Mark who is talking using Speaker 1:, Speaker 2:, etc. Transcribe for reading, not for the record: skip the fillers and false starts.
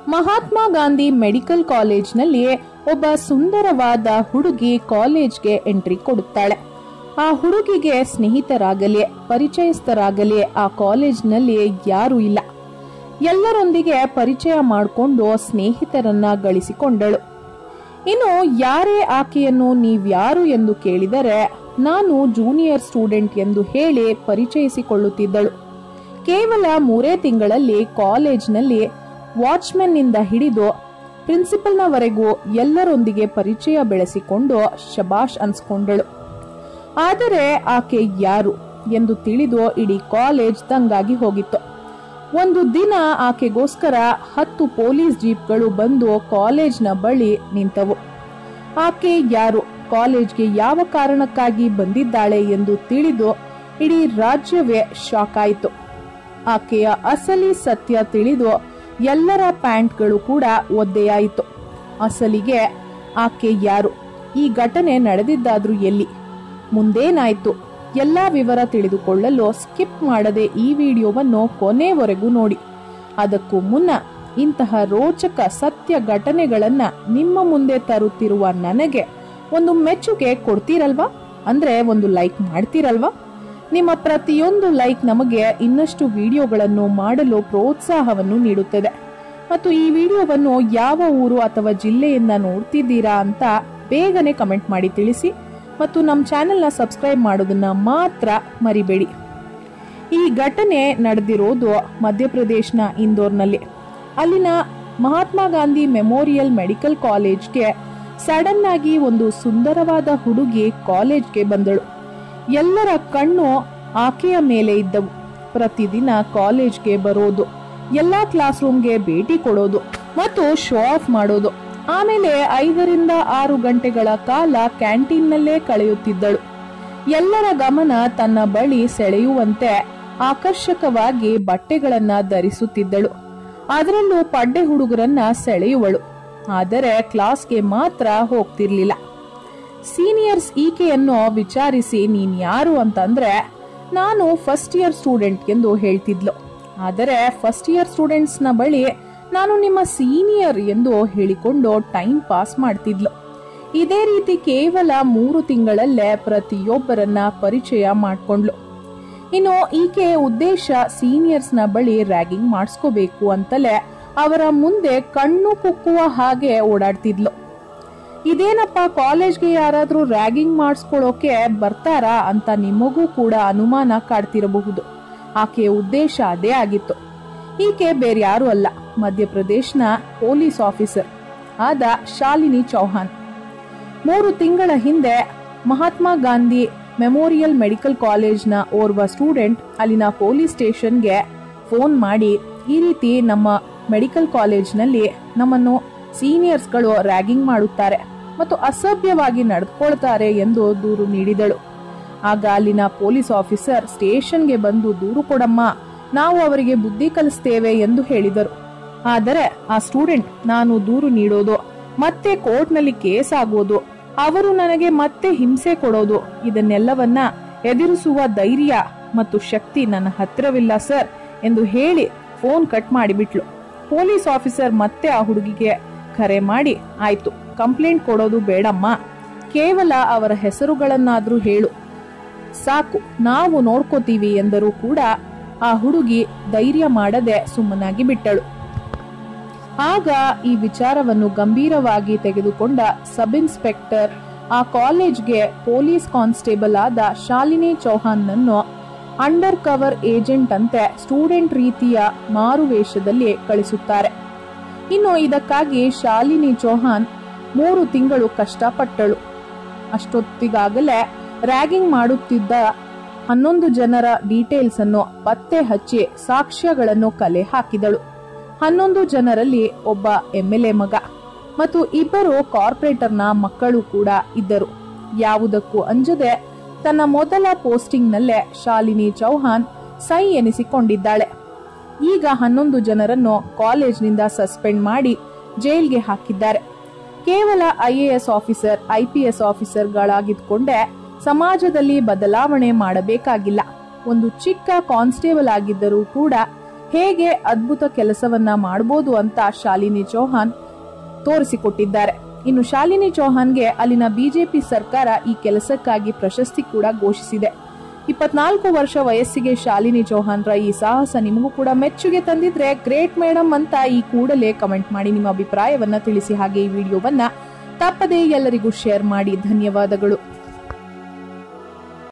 Speaker 1: Mahatma Gandhi medical ಕಾಲೇಜ್ನಲ್ಲಿ ಒಬ್ಬ ಸುಂದರವಾದ ಹುಡುಗಿ ಕಾಲೇಜ್ಗೆ ಎಂಟ್ರಿ ಕೊಡುತ್ತಾಳೆ. ಆ ಹುಡುಗಿಗೆ ಸ್ನೇಹಿತರಾಗಲಿ ಪರಿಚಯಸ್ಥರಾಗಲಿ ಆ ಕಾಲೇಜ್ನಲ್ಲಿ ಯಾರೂ ಇಲ್ಲ. ಎಲ್ಲರೊಂದಿಗೆ ಪರಿಚಯ ಮಾಡಿಕೊಂಡು ಸ್ನೇಹಿತರನ್ನ ಗಳಿಸಿಕೊಂಡಳು. ಇನ್ನು ಯಾರೇ ಆಕೆಯನ್ನು ನೀವ್ಯಾರು ಎಂದು ಕೇಳಿದರೆ ನಾನು ಜೂನಿಯರ್ ಸ್ಟೂಡೆಂಟ್ ಎಂದು ಹೇಳಿ ಪರಿಚಯಿಸಿಕೊಳ್ಳುತ್ತಿದ್ದಳು. ಕೇವಲ 3 ತಿಂಗಳಲ್ಲಿ ಕಾಲೇಜ್ನಲ್ಲಿ ವಾಚ್ಮೆನ್ ನಿಂದ ಹಿಡಿದು ಪ್ರಿನ್ಸಿಪಲ್ನವರೆಗೂ ಎಲ್ಲರೊಂದಿಗೆ ಪರಿಚಯ ಬೆಳೆಸಿಕೊಂಡು ಶಬಾಷ್ ಅನ್ಸ್ಕೊಂಡಳು. ಆದರೆ ಆಕೆ ಯಾರು ಎಂದು ತಿಳಿದು ಇಡೀ ಕಾಲೇಜ್ ದಂಗಾಗಿ ಹೋಗಿತ್ತು. ಒಂದು ದಿನ ಆಕೆಗೋಸ್ಕರ 10 ಪೊಲೀಸ್ ಜೀಪ್ಗಳು ಬಂದು ಕಾಲೇಜ್ನ ಬಳಿ ನಿಂತವು. ಆಕೆ ಯಾರು, ಕಾಲೇಜ್ಗೆ ಯಾವ ಕಾರಣಕ್ಕಾಗಿ ಬಂದಿದ್ದಾಳೆ ಎಂದು ತಿಳಿದು ಇಡೀ ರಾಜ್ಯವೇ ಶಾಕ್ ಆಯಿತು. ಆಕೆಯ ಅಸಲಿ ಸತ್ಯ ತಿಳಿದು ಎಲ್ಲರ ಪ್ಯಾಂಟ್ಗಳು ಕೂಡ ಒದ್ದೆಯಾಯಿತು. ಅಸಲಿಗೆ ಆಕೆ ಯಾರು, ಈ ಘಟನೆ ನಡೆದಿದ್ದಾದ್ರೂ ಎಲ್ಲಿ, ಮುಂದೇನಾಯ್ತು, ಎಲ್ಲಾ ವಿವರ ತಿಳಿದುಕೊಳ್ಳಲು ಸ್ಕಿಪ್ ಮಾಡದೆ ಈ ವಿಡಿಯೋವನ್ನು ಕೊನೆವರೆಗೂ ನೋಡಿ. ಅದಕ್ಕೂ ಮುನ್ನ ಇಂತಹ ರೋಚಕ ಸತ್ಯ ಘಟನೆಗಳನ್ನ ನಿಮ್ಮ ಮುಂದೆ ತರುತ್ತಿರುವ ನನಗೆ ಒಂದು ಮೆಚ್ಚುಗೆ ಕೊಡ್ತೀರಲ್ವಾ? ಅಂದ್ರೆ ಒಂದು ಲೈಕ್ ಮಾಡ್ತೀರಲ್ವಾ? ನಿಮ್ಮ ಪ್ರತಿಯೊಂದು ಲೈಕ್ ನಮಗೆ ಇನ್ನಷ್ಟು ವಿಡಿಯೋಗಳನ್ನು ಮಾಡಲು ಪ್ರೋತ್ಸಾಹವನ್ನು ನೀಡುತ್ತದೆ. ಮತ್ತು ಈ ವಿಡಿಯೋವನ್ನು ಯಾವ ಊರು ಅಥವಾ ಜಿಲ್ಲೆಯಿಂದ ನೋಡ್ತಿದ್ದೀರಾ ಅಂತ ಬೇಗನೆ ಕಮೆಂಟ್ ಮಾಡಿ ತಿಳಿಸಿ. ಮತ್ತು ನಮ್ಮ ಚಾನೆಲ್ನ ಸಬ್ಸ್ಕ್ರೈಬ್ ಮಾಡೋದನ್ನ ಮಾತ್ರ ಮರಿಬೇಡಿ. ಈ ಘಟನೆ ನಡೆದಿರೋದು ಮಧ್ಯಪ್ರದೇಶನ ಇಂದೋರ್ನಲ್ಲಿ. ಅಲ್ಲಿನ ಮಹಾತ್ಮ ಗಾಂಧಿ ಮೆಮೋರಿಯಲ್ ಮೆಡಿಕಲ್ ಕಾಲೇಜ್ಗೆ ಸಡನ್ ಆಗಿ ಒಂದು ಸುಂದರವಾದ ಹುಡುಗಿ ಕಾಲೇಜ್ಗೆ ಬಂದಳು. ಎಲ್ಲರ ಕಣ್ಣು ಆಕೆಯ ಮೇಲೆ ಇದ್ದವು. ಪ್ರತಿದಿನ ಕಾಲೇಜ್ಗೆ ಬರೋದು, ಎಲ್ಲಾ ಕ್ಲಾಸ್ ರೂಮ್ಗೆ ಭೇಟಿ ಕೊಡೋದು ಮತ್ತು ಶೋ ಆಫ್ ಮಾಡೋದು. ಆಮೇಲೆ 5 ರಿಂದ 6 ಗಂಟೆಗಳ ಕಾಲ ಕ್ಯಾಂಟೀನ್ನಲ್ಲೇ ಕಳೆಯುತ್ತಿದ್ದಳು. ಎಲ್ಲರ ಗಮನ ತನ್ನ ಬಳಿ ಸೆಳೆಯುವಂತೆ ಆಕರ್ಷಕವಾಗಿ ಬಟ್ಟೆಗಳನ್ನ ಧರಿಸುತ್ತಿದ್ದಳು. ಅದರಲ್ಲೂ ಪಡ್ಡೆ ಹುಡುಗರನ್ನ ಸೆಳೆಯುವಳು. ಆದರೆ ಕ್ಲಾಸ್ಗೆ ಮಾತ್ರ ಹೋಗ್ತಿರ್ಲಿಲ್ಲ. ಸೀನಿಯರ್ಸ್ ಈಕೆಯನ್ನು ವಿಚಾರಿಸಿ ನೀನ್ ಯಾರು ಅಂತಂದ್ರೆ ನಾನು ಫಸ್ಟ್ ಇಯರ್ ಸ್ಟೂಡೆಂಟ್ ಎಂದು ಹೇಳ್ತಿದ್ಲು. ಆದರೆ ಫಸ್ಟ್ ಇಯರ್ ಸ್ಟೂಡೆಂಟ್ಸ್ ನ ಬಳಿ ನಾನು ನಿಮ್ಮ ಸೀನಿಯರ್ ಎಂದು ಹೇಳಿಕೊಂಡು ಟೈಮ್ ಪಾಸ್ ಮಾಡ್ತಿದ್ಲು. ಇದೇ ರೀತಿ ಕೇವಲ 3 ತಿಂಗಳಲ್ಲೇ ಪ್ರತಿಯೊಬ್ಬರನ್ನ ಪರಿಚಯ ಮಾಡ್ಕೊಂಡ್ಲು. ಇನ್ನು ಈಕೆ ಉದ್ದೇಶ ಸೀನಿಯರ್ಸ್ ನ ಬಳಿ ರ್ಯಾಗಿಂಗ್ ಮಾಡಿಸ್ಕೋಬೇಕು ಅಂತಲೇ ಅವರ ಮುಂದೆ ಕಣ್ಣು ಕುಕ್ಕುವ ಹಾಗೆ ಓಡಾಡ್ತಿದ್ಲು. ಇದೇನಪ್ಪ, ಕಾಲೇಜ್ಗೆ ಯಾರಾದ್ರೂ ರ್ಯಾಗಿಂಗ್ ಮಾಡಿಸ್ಕೊಳ್ಳೋಕೆ ಬರ್ತಾರಾ ಅಂತ ನಿಮಗೂ ಕೂಡ ಅನುಮಾನ ಕಾಡ್ತಿರಬಹುದು. ಆಕೆಯ ಉದ್ದೇಶ ಅದೇ ಆಗಿತ್ತು. ಈಕೆ ಬೇರ್ಯಾರು ಅಲ್ಲ, ಮಧ್ಯಪ್ರದೇಶನ ಪೊಲೀಸ್ ಆಫೀಸರ್ ಆದ ಶಾಲಿನಿ ಚೌಹಾನ್. 3 ತಿಂಗಳ ಹಿಂದೆ ಮಹಾತ್ಮ ಗಾಂಧಿ ಮೆಮೋರಿಯಲ್ ಮೆಡಿಕಲ್ ಕಾಲೇಜ್ನ ಓರ್ವ ಸ್ಟೂಡೆಂಟ್ ಅಲ್ಲಿನ ಪೊಲೀಸ್ ಸ್ಟೇಷನ್ಗೆ ಫೋನ್ ಮಾಡಿ ಈ ರೀತಿ ನಮ್ಮ ಮೆಡಿಕಲ್ ಕಾಲೇಜ್ನಲ್ಲಿ ನಮ್ಮನ್ನು ಸೀನಿಯರ್ಸ್ಗಳು ರ್ಯಾಗಿಂಗ್ ಮಾಡುತ್ತಾರೆ ಮತ್ತು ಅಸಭ್ಯವಾಗಿ ನಡೆದುಕೊಳ್ತಾರೆ ಎಂದು ದೂರು ನೀಡಿದಳು. ಆಗ ಅಲ್ಲಿನ ಪೊಲೀಸ್ ಆಫೀಸರ್ ಸ್ಟೇಷನ್ಗೆ ಬಂದು ದೂರು ಕೊಡಮ್ಮ, ನಾವು ಅವರಿಗೆ ಬುದ್ಧಿ ಕಲಿಸ್ತೇವೆ ಎಂದು ಹೇಳಿದರು. ಆದರೆ ಆ ಸ್ಟೂಡೆಂಟ್ ನಾನು ದೂರು ನೀಡೋದು, ಮತ್ತೆ ಕೋರ್ಟ್ನಲ್ಲಿ ಕೇಸ್ ಆಗೋದು, ಅವರು ನನಗೆ ಮತ್ತೆ ಹಿಂಸೆ ಕೊಡೋದು, ಇದನ್ನೆಲ್ಲವನ್ನ ಎದುರಿಸುವ ಧೈರ್ಯ ಮತ್ತು ಶಕ್ತಿ ನನ್ನ ಹತ್ತಿರವಿಲ್ಲ ಸರ್ ಎಂದು ಹೇಳಿ ಫೋನ್ ಕಟ್ ಮಾಡಿಬಿಟ್ಲು. ಪೊಲೀಸ್ ಆಫೀಸರ್ ಮತ್ತೆ ಆ ಹುಡುಗಿಗೆ ಕರೆ ಮಾಡಿ, ಆಯ್ತು ಕಂಪ್ಲೇಂಟ್ ಕೊಡೋದು ಬೇಡಮ್ಮ, ಕೇವಲ ಅವರ ಹೆಸರುಗಳನ್ನಾದ್ರೂ ಹೇಳು ಸಾಕು, ನಾವು ನೋಡ್ಕೋತೀವಿ ಎಂದರೂ ಕೂಡ ಆ ಹುಡುಗಿ ಧೈರ್ಯ ಮಾಡದೆ ಸುಮ್ಮನಾಗಿ ಬಿಟ್ಟಳು. ಆಗ ಈ ವಿಚಾರವನ್ನು ಗಂಭೀರವಾಗಿ ತೆಗೆದುಕೊಂಡ ಸಬ್ ಇನ್ಸ್ಪೆಕ್ಟರ್ ಆ ಕಾಲೇಜ್ಗೆ ಪೊಲೀಸ್ ಕಾನ್ಸ್ಟೇಬಲ್ ಆದ ಶಾಲಿನಿ ಚೌಹಾನ್ ನನ್ನು ಅಂಡರ್ ಕವರ್ ಏಜೆಂಟ್ ಅಂತೆ ಸ್ಟೂಡೆಂಟ್ ರೀತಿಯ ಮಾರುವೇಷದಲ್ಲಿ ಕಳಿಸುತ್ತಾರೆ. ಇನ್ನು ಇದಕ್ಕಾಗಿ ಶಾಲಿನಿ ಚೌಹಾನ್ 3 ತಿಂಗಳು ಕಷ್ಟಪಟ್ಟಳು. ಅಷ್ಟೊತ್ತಿಗಾಗಲೇ ರ್ಯಾಗಿಂಗ್ ಮಾಡುತ್ತಿದ್ದ 11 ಜನರ ಡೀಟೇಲ್ಸ್ ಅನ್ನು ಪತ್ತೆ ಹಚ್ಚಿ ಸಾಕ್ಷ್ಯಗಳನ್ನು ಕಲೆ ಹಾಕಿದಳು. 11 ಜನರಲ್ಲಿ ಒಬ್ಬ MLA ಮಗ ಮತ್ತು 2 ಕಾರ್ಪೊರೇಟರ್ನ ಮಕ್ಕಳು ಕೂಡ ಇದ್ದರು. ಯಾವುದಕ್ಕೂ ಅಂಜದೆ ತನ್ನ ಮೊದಲ ಪೋಸ್ಟಿಂಗ್ ನಲ್ಲೇ ಶಾಲಿನಿ ಚೌಹಾನ್ ಸೈ ಎನಿಸಿಕೊಂಡಿದ್ದಾಳೆ. ಈಗ 11 ಜನರನ್ನು ಕಾಲೇಜ್ನಿಂದ ಸಸ್ಪೆಂಡ್ ಮಾಡಿ ಜೈಲ್ಗೆ ಹಾಕಿದ್ದಾರೆ. ಕೇವಲ IAS ಆಫೀಸರ್ IPS ಆಫೀಸರ್ಗಳಾಗಿದ್ಕೊಂಡೆ ಸಮಾಜದಲ್ಲಿ ಬದಲಾವಣೆ ಮಾಡಬೇಕಾಗಿಲ್ಲ. ಒಂದು ಚಿಕ್ಕ ಕಾನ್ಸ್ಟೇಬಲ್ ಆಗಿದ್ದರೂ ಕೂಡ ಹೇಗೆ ಅದ್ಭುತ ಕೆಲಸವನ್ನ ಮಾಡಬಹುದು ಅಂತ ಶಾಲಿನಿ ಚೌಹಾನ್ ತೋರಿಸಿಕೊಟ್ಟಿದ್ದಾರೆ. ಇನ್ನು ಶಾಲಿನಿ ಚೌಹಾನ್ಗೆ ಅಲ್ಲಿನ ಬಿಜೆಪಿ ಸರ್ಕಾರ ಈ ಕೆಲಸಕ್ಕಾಗಿ ಪ್ರಶಸ್ತಿ ಕೂಡ ಘೋಷಿಸಿದೆ. 24 ವರ್ಷ ವಯಸ್ಸಿಗೆ ಶಾಲಿನಿ ಚೌಹಾನ್ರ ಈ ಸಾಹಸ ನಿಮಗೂ ಕೂಡ ಮೆಚ್ಚುಗೆ ತಂದಿದ್ರೆ ಗ್ರೇಟ್ ಮೇಡಮ್ ಅಂತ ಈ ಕೂಡಲೇ ಕಮೆಂಟ್ ಮಾಡಿ ನಿಮ್ಮ ಅಭಿಪ್ರಾಯವನ್ನ ತಿಳಿಸಿ. ಹಾಗೆ ಈ ವಿಡಿಯೋವನ್ನ ತಪ್ಪದೇ ಎಲ್ಲರಿಗೂ ಶೇರ್ ಮಾಡಿ. ಧನ್ಯವಾದಗಳು.